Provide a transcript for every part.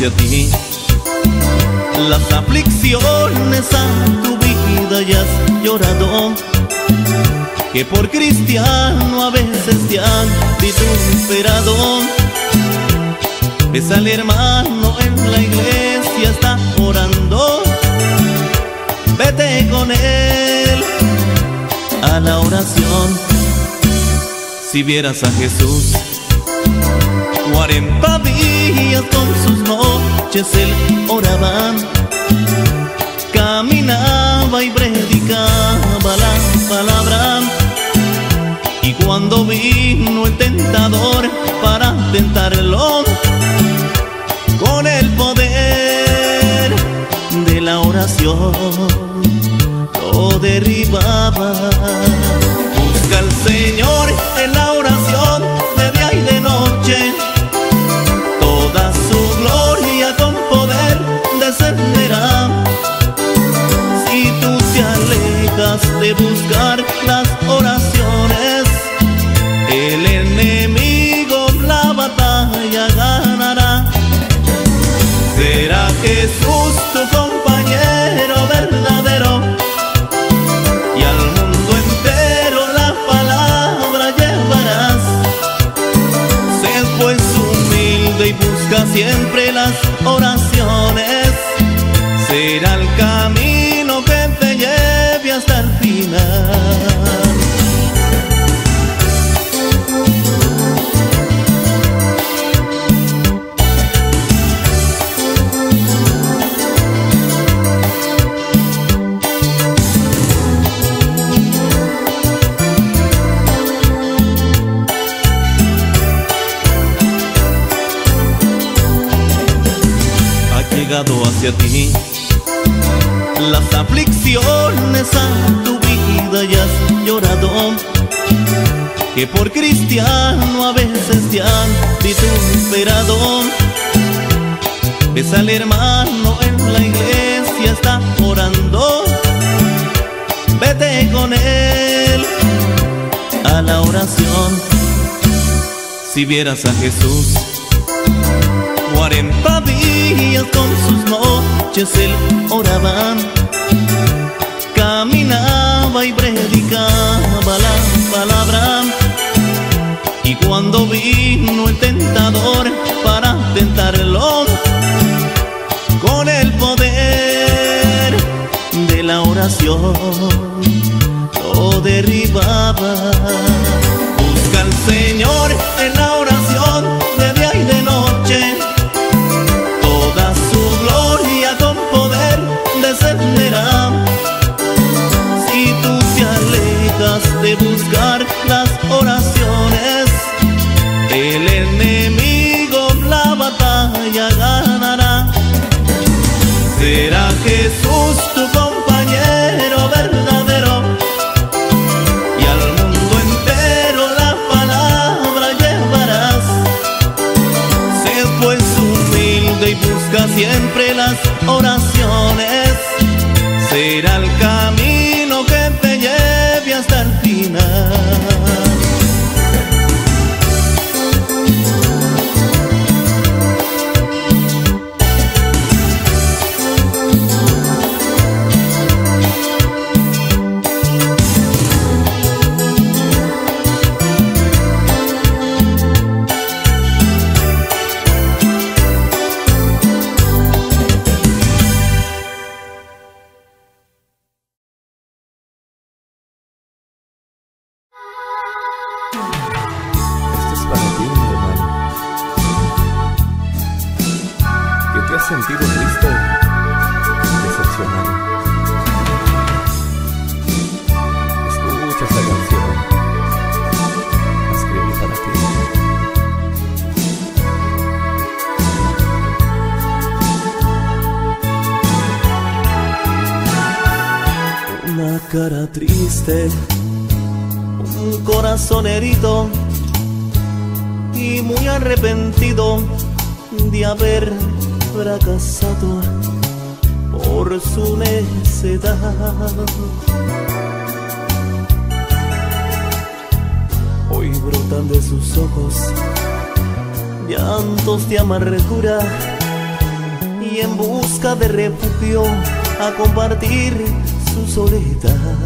hacia ti. Las aflicciones a tu vida ya has llorado, que por cristiano a veces te han vituperado. Ves al hermano en la iglesia, está orando, vete con él a la oración. Si vieras a Jesús 40 días con sus noches él oraba, caminaba y predicaba la palabra. Y cuando vino el tentador para tentarlo, con el poder de la oración lo derribaba. Busca al Señor en la oración de día y de noche, toda su gloria con poder descenderá. Si tú te alejas de buscar las oraciones, el enemigo la batalla ganará. Será Jesús tu compañero verdadero, y al mundo entero la palabra llevarás. Sé pues humilde y busca siempre las oraciones, será el camino que te lleve hasta el final. Hacia ti las aflicciones a tu vida ya has llorado, que por cristiano a veces te han vituperado. Ves al hermano en la iglesia, está orando, vete con él a la oración. Si vieras a Jesús 40 días con sus noches él oraba, caminaba y predicaba la palabra. Y cuando vino el tentador para tentarlo, con el poder de la oración lo derribaba. Busca al Señor en la oración de día y de noche, toda su gloria con poder descenderá. Si tú te alejas de buscar las oraciones, el enemigo la batalla ganará. Será Jesús tu compañero verdadero, y al mundo entero la palabra llevarás. Sé pues humilde y busca siempre las oraciones, será el camino que te lleve hasta el final. Sentido triste, decepcionado. Escucha esta canción, la escribí para ti. Una cara triste, un corazón herido y muy arrepentido de haber fracasado por su necedad. Hoy brotan de sus ojos llantos de amargura y en busca de refugio a compartir su soledad.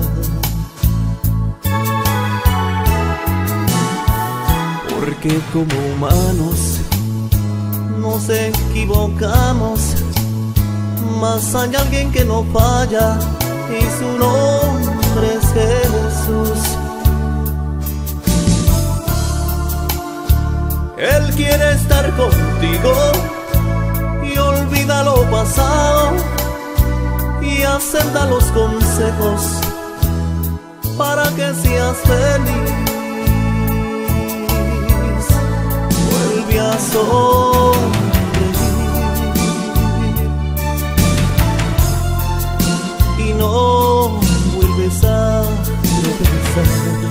Porque como humanos nos equivocamos, mas hay alguien que no falla y su nombre es Jesús. Él quiere estar contigo y olvida lo pasado y acepta los consejos para que seas feliz. Vuelve a sonreír y no vuelves a tropezar.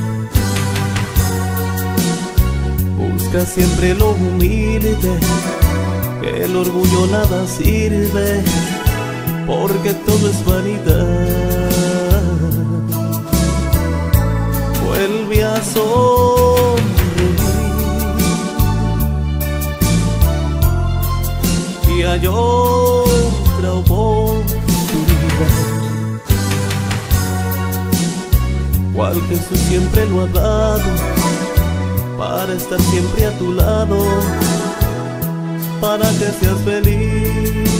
Busca siempre lo humilde, que el orgullo nada sirve, porque todo es vanidad. Vuelve a sonreír y hay otra oportunidad. Cual Jesús siempre lo ha dado, para estar siempre a tu lado, para que seas feliz.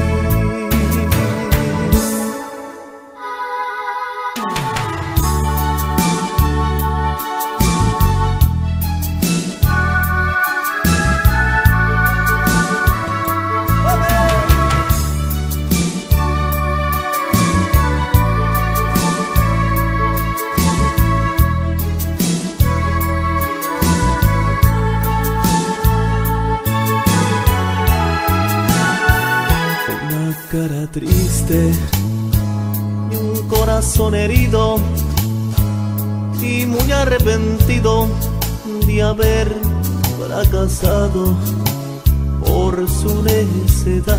Cara triste y un corazón herido y muy arrepentido de haber fracasado por su necedad.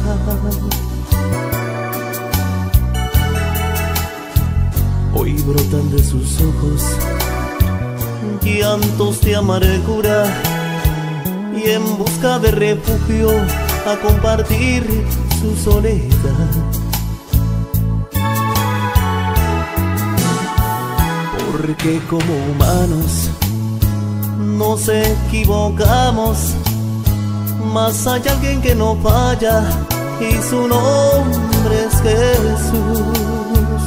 Hoy brotan de sus ojos llantos de amargura y en busca de refugio a compartir su soledad. Porque como humanos nos equivocamos, mas hay alguien que no falla y su nombre es Jesús.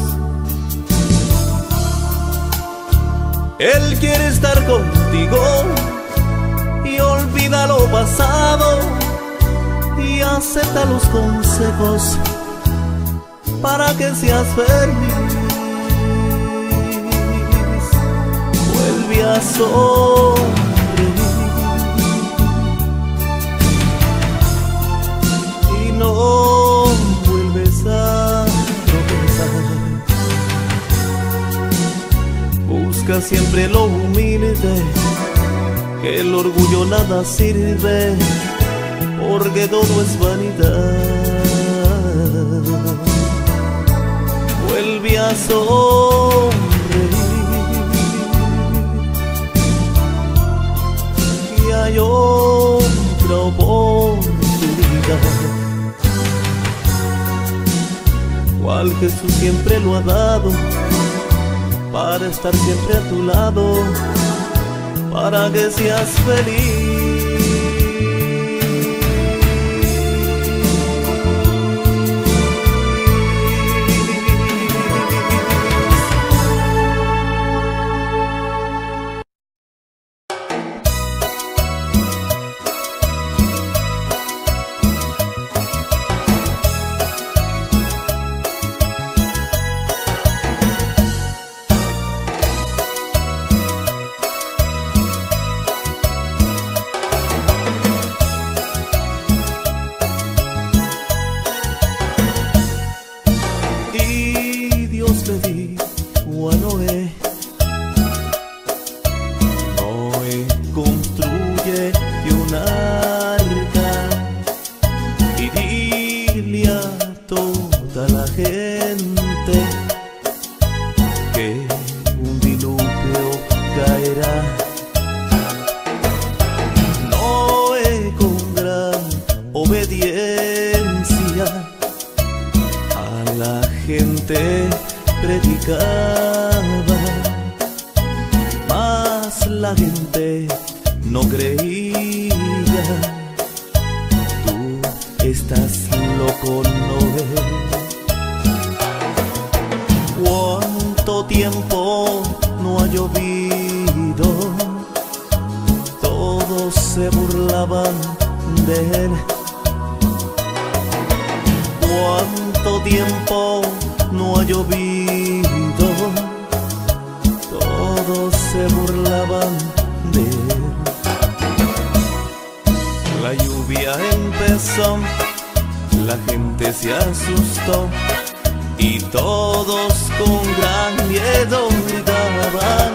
Él quiere estar contigo y olvida lo pasado y acepta los consejos para que seas feliz. Vuelve a sonreír y no vuelves a tropezar. Busca siempre lo humilde, que el orgullo nada sirve, porque todo es vanidad. Vuelve a sonreír y hay otra oportunidad. Cual Jesús siempre lo ha dado, para estar siempre a tu lado, para que seas feliz. Noé con gran obediencia predicaba, mas la gente no creía. Tú estás loco, ¿no ves? ¿Cuánto tiempo no ha llovido? Todos se burlaban de él. ¿Cuánto tiempo no ha llovido? Todos se burlaban de él. La lluvia empezó, la gente se asustó y todos con gran miedo gritaban.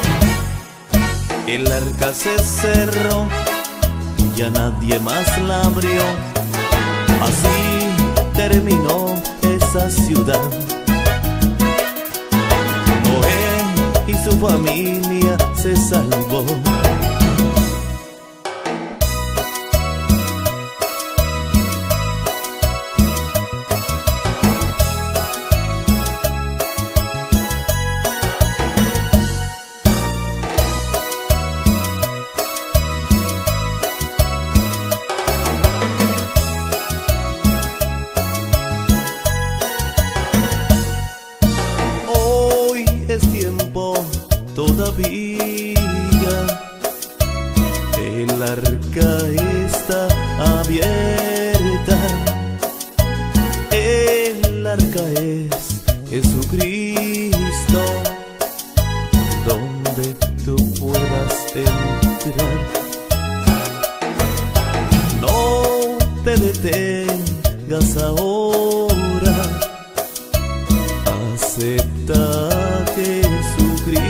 El arca se cerró, ya nadie más la abrió. Así terminó esa ciudad. Noé y su familia se salvó. Todavía el arca está abierta. El arca es Jesucristo, donde tú puedas entrar. No te detengas ahora, acepta a Jesucristo.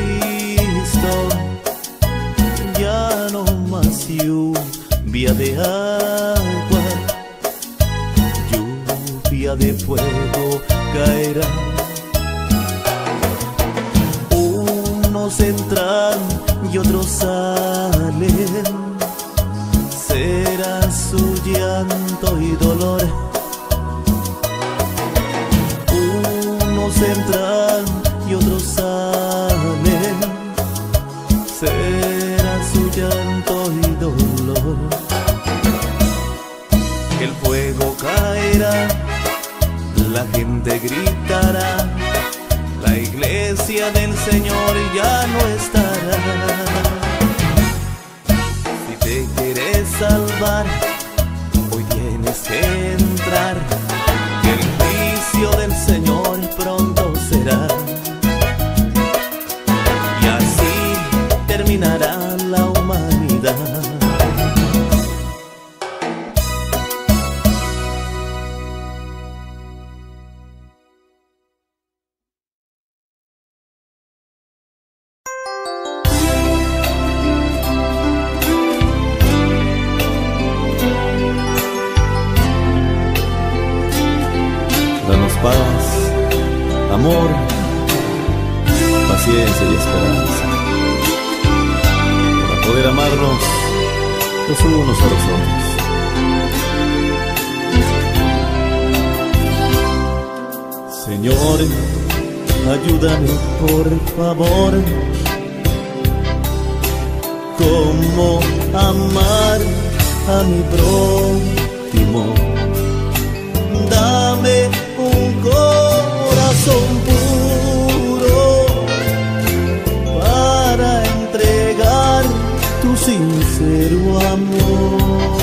Ya no más lluvia de agua, lluvia de fuego caerá. Unos entran y otros salen, será su llanto y dolor. Unos entran y otros salen, será su llanto y dolor. El fuego caerá, la gente gritará, la iglesia del Señor ya no estará. Si te quieres salvar, hoy tienes que entrar, que el juicio del Señor pronto será. Terminará la humanidad. Danos paz, amor, paciencia y esperanza, poder amarnos los unos a los otros. Señor, ayúdame por favor. ¿Cómo amar a mi prójimo? Dame un corazón puro para entregar tu sincero amor.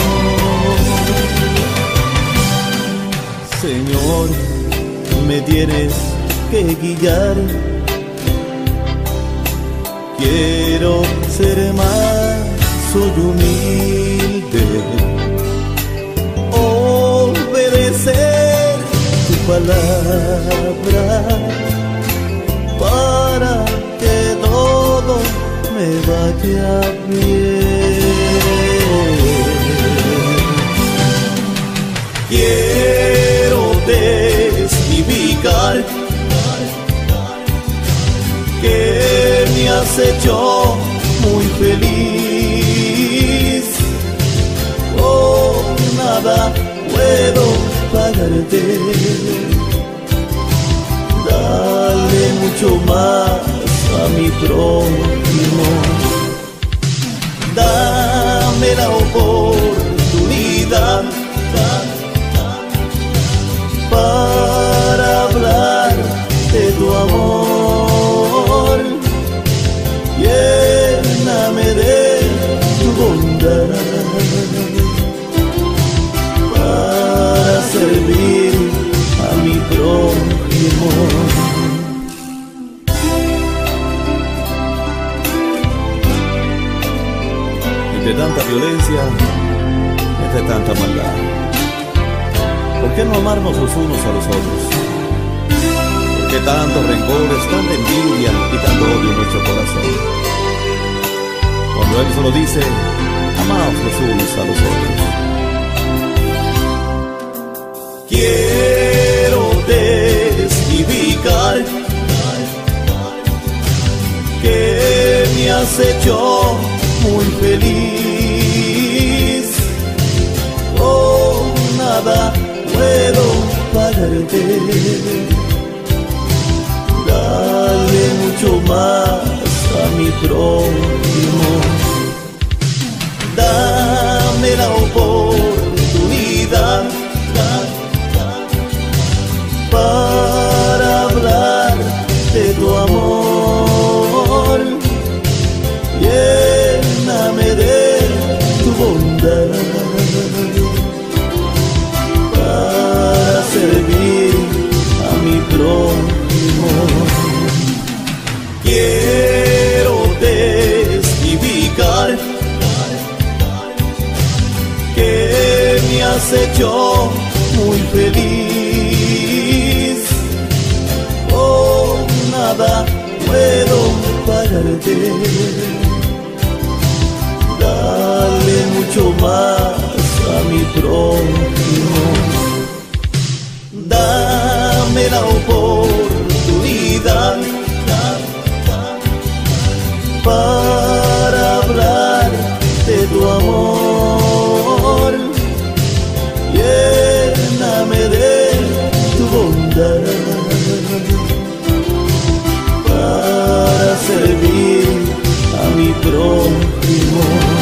Señor, me tienes que guiar. Quiero ser más, soy humilde, obedecer tu palabra para que todo me vaya bien. Quiero testificar que me has hecho muy feliz. Con nada puedo pagarte. dale mucho más a mi prójimo. Dame la oportunidad para hablar de tu amor. Lléname de tu bondad para servir a mi prójimo. Entre tanta violencia, entre tanta maldad, ¿por qué no amarnos los unos a los otros? ¿Por qué tantos rencores, tanta envidia y tanto odio en nuestro corazón? Cuando Él solo dice, amaos los unos a los otros. Quiero testificar que me has hecho muy feliz. Con nada puedo pagarte. Dale mucho más a mi prójimo. Dame la oportunidad para hablar de tu amor. Lléname de tu bondad para servir a mi prójimo. Quiero testificar que me has hecho muy feliz. Con nada puedo pagarte. Dale mucho más a mi prójimo. Dame la oportunidad para hablar de tu amor. Lléname de tu bondad para servir a mi prójimo.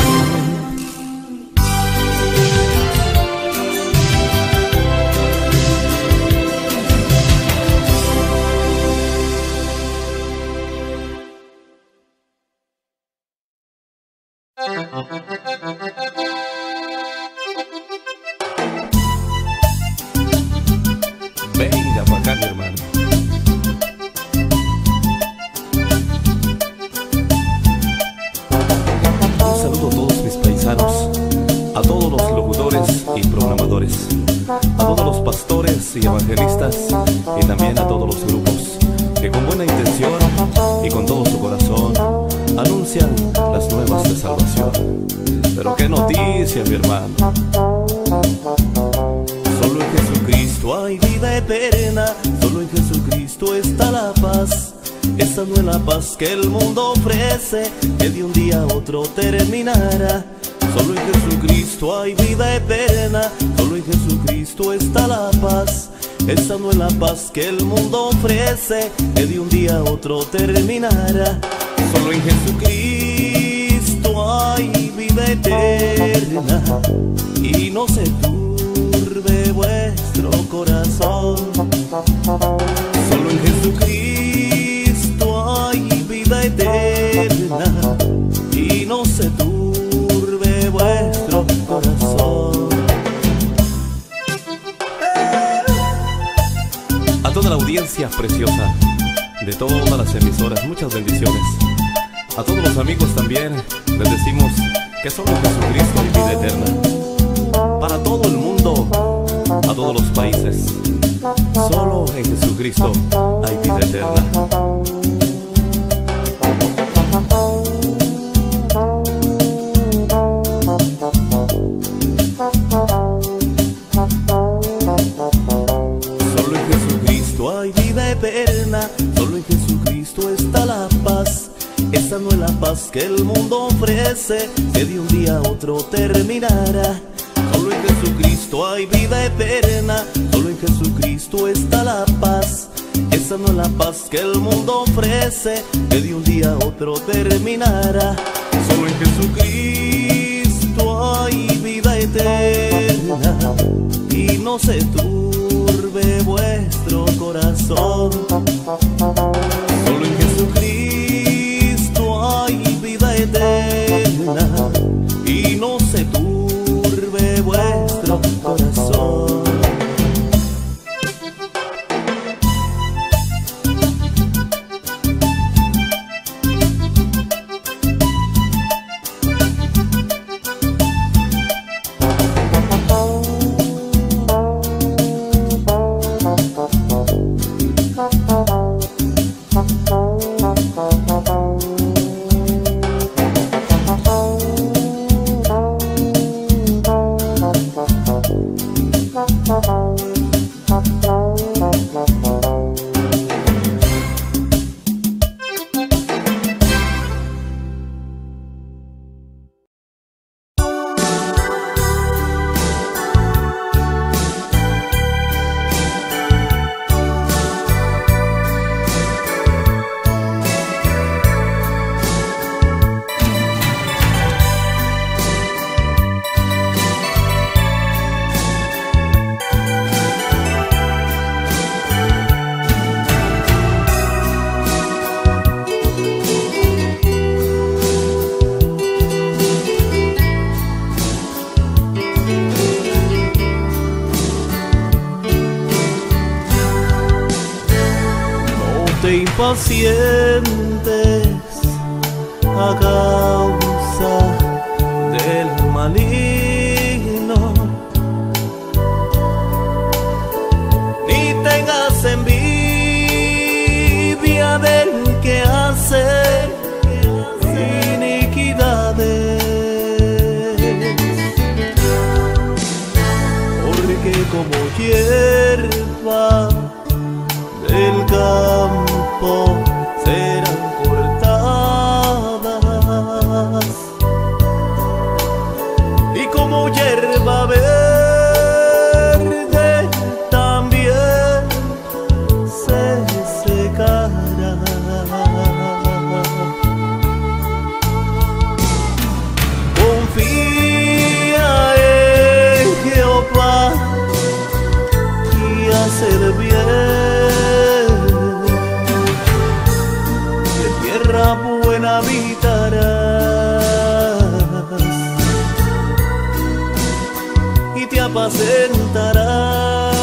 Venga pa' acá, mi hermano. Un saludo a todos mis paisanos, a todos los locutores y programadores, a todos los pastores y evangelistas y también a todos los grupos que con buena intención y con todo su corazón anuncian las nuevas de salvación. Pero qué noticia, mi hermano. Solo en Jesucristo hay vida eterna, solo en Jesucristo está la paz. Esa no es la paz que el mundo ofrece, que de un día a otro terminará. Solo en Jesucristo hay vida eterna, solo en Jesucristo está la paz. Esa no es la paz que el mundo ofrece, que de un día a otro terminará. Solo en Jesucristo hay vida eterna, y no se turbe vuestro corazón. Solo en Jesucristo hay vida eterna, y no se turbe vuestro corazón. A toda la audiencia preciosa de todas las emisoras, muchas bendiciones. A todos los amigos también les decimos que solo en Jesucristo hay vida eterna. Para todo el mundo, a todos los países, solo en Jesucristo hay vida eterna. Solo en Jesucristo hay vida eterna, solo en Jesucristo está la paz. Esa no es la paz que el mundo ofrece, que de un día a otro terminará. Solo en Jesucristo hay vida eterna, solo en Jesucristo está la paz. esa no es la paz que el mundo ofrece, que de un día a otro terminará. Solo en Jesucristo hay vida eterna, y no se turbe vuestro corazón. Solo en Jesucristo hay vida eterna, y no se turbe vuestro corazón. Impacientes a causa del maligno, ni tengas envidia del que hace iniquidades, porque como hierba del campo serán cortadas, y como hierba verde también se secará. Confía en Jehová y haz el bien, buena habitarás y te apacentarás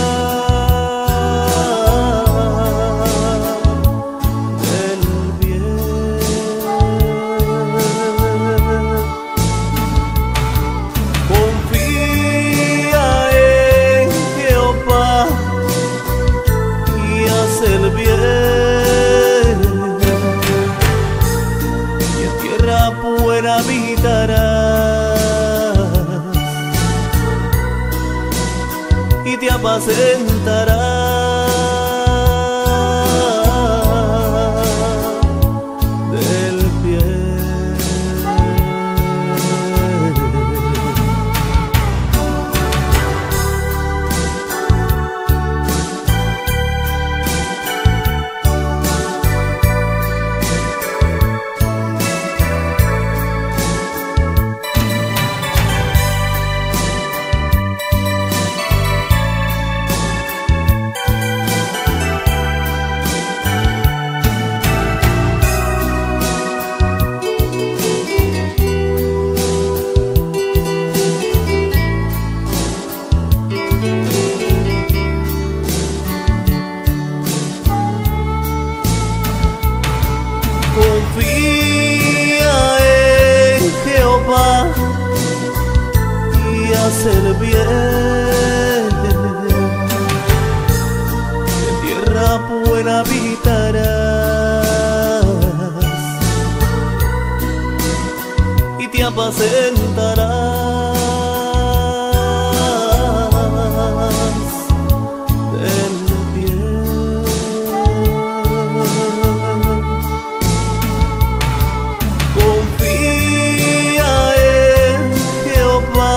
del bien. Confía en Jehová y haz el bien, buena habitarás y te apacentarás del bien. Confía en Jehová y haz el bien, en tierra buena habitarás y te apacentarás del bien. Confía en Jehová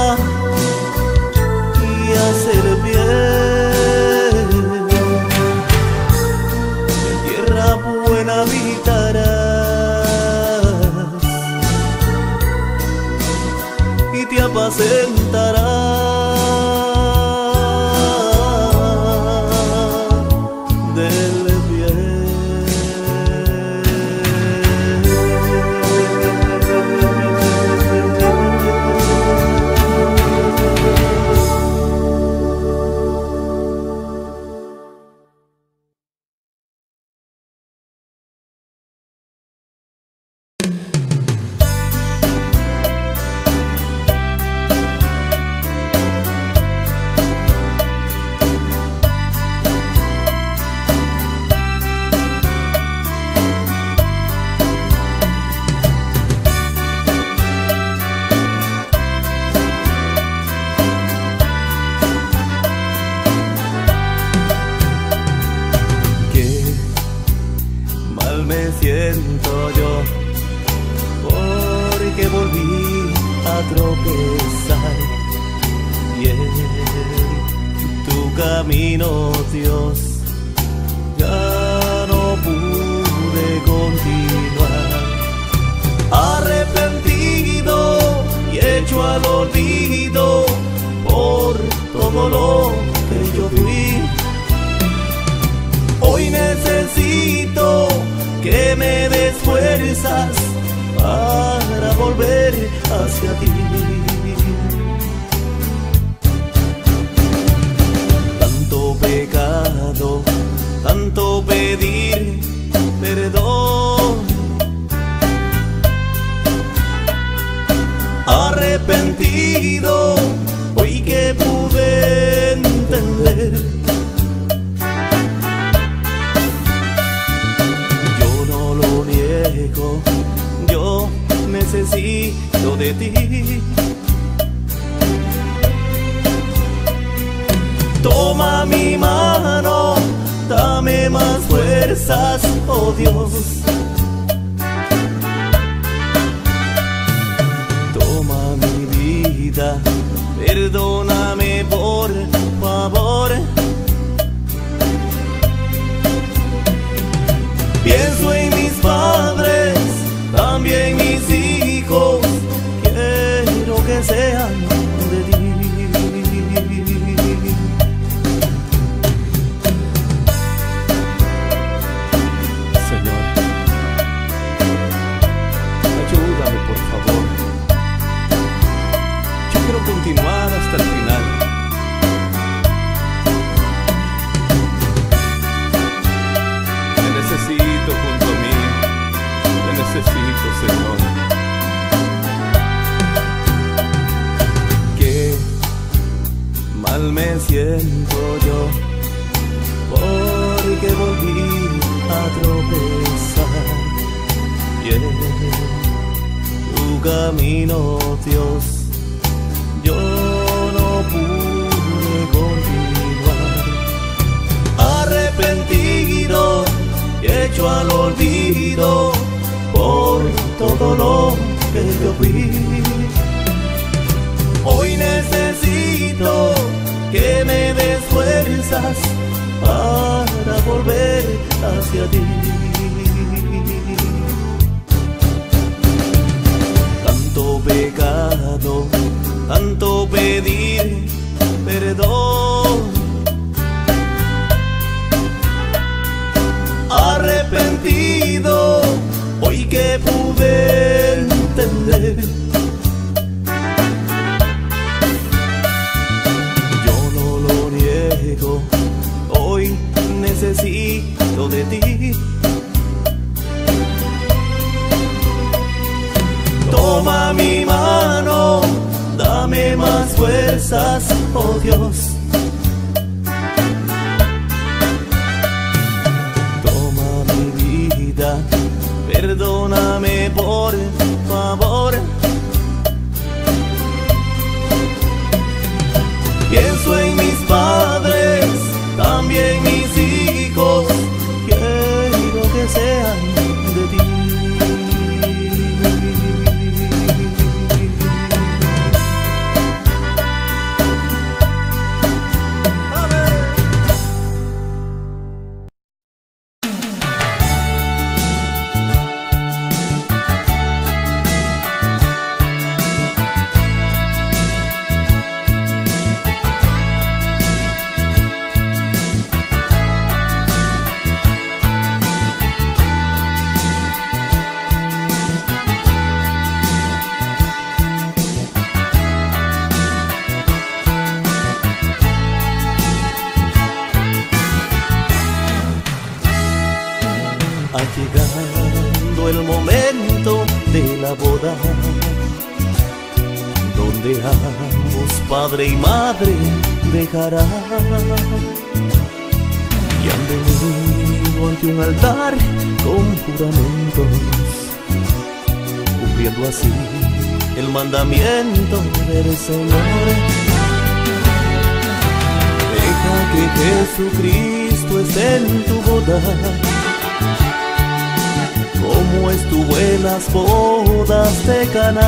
y haz el bien, apacentará. camino, Dios, ya no pude continuar. Arrepentido y hecho al olvido por todo lo que yo fui. Hoy necesito que me des fuerzas para volver hacia ti. Tanto pecado, tanto pedir perdón. Arrepentido, hoy que pude entender. Yo no lo niego, yo necesito de ti. Toma mi mano, dame más fuerzas, oh Dios. Toma mi vida, perdóname por favor. Pienso en mis padres, también mis hijos, quiero que sean de ti. Señor, ayúdame por favor. Yo quiero continuar hasta el final. Te necesito junto a mí, te necesito, Señor. Qué mal me siento yo, porque volví a tropezar. Y en tu camino, Dios, yo no pude continuar. Arrepentido y hecho al olvido por todo lo que yo fui. Hoy necesito que me des fuerzas para volver hacia ti. Tanto pecado, tanto pedir perdón. Arrepentido, hoy que pude entender. Yo no lo niego, hoy necesito de ti. Toma mi mano, dame más fuerzas, oh Dios. Toma mi vida, perdóname por favor. Pienso en mis padres, también mis hijos, quiero que sean de ti. llegado el momento de la boda, donde ambos padre y madre dejarán, y han venido ante un altar con juramentos, cumpliendo así el mandamiento del Señor. Deja que Jesucristo esté en tu boda, como estuvo en las bodas de Caná,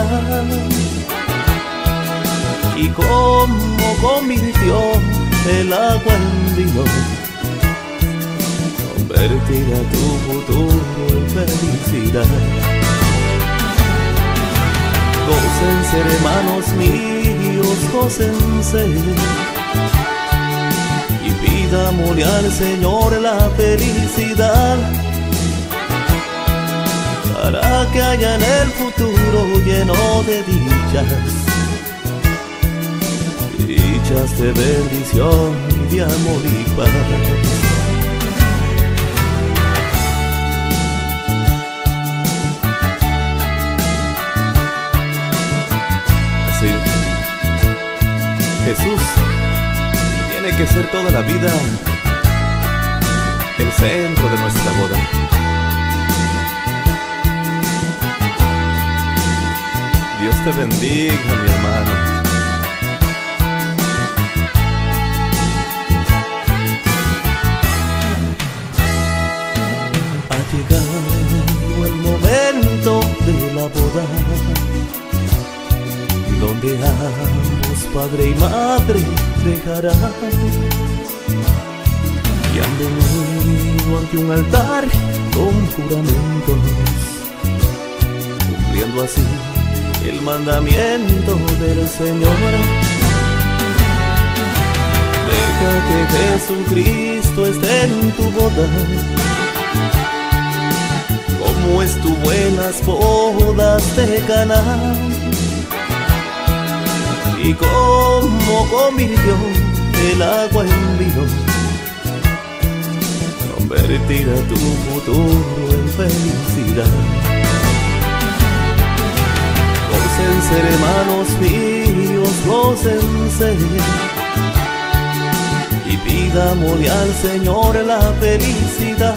y cómo convirtió el agua en vino, convertirá tu futuro en felicidad. Gócense, hermanos míos, gócense, y pidámosle al Señor la felicidad, para que haya en el futuro lleno de dichas, dichas de bendición y de amor y paz. Así, Jesús tiene que ser toda la vida el centro de nuestra boda. Dios te bendiga, mi hermano. Ha llegado el momento de la boda, donde ambos padre y madre dejarán, y han venido ante un altar con juramentos, cumpliendo así el mandamiento del Señor. Deja que Jesucristo esté en tu boda, como estuvo en las bodas de Caná, y cómo convirtió el agua en vino, convertirá tu futuro en felicidad. Gócense, hermanos míos, gócense, y pidámosle al Señor la felicidad,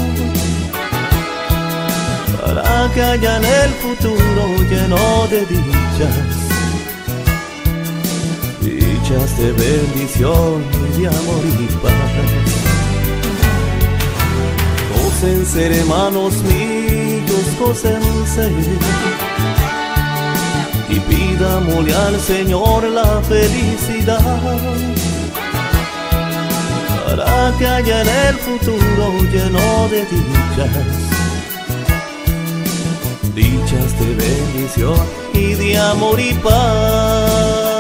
para que haya en el futuro lleno de dichas, dichas de bendición y de amor y paz. Gócense, hermanos míos, gócense, y pidámosle al Señor la felicidad, para que haya en el futuro lleno de dichas, dichas de bendición y de amor y paz.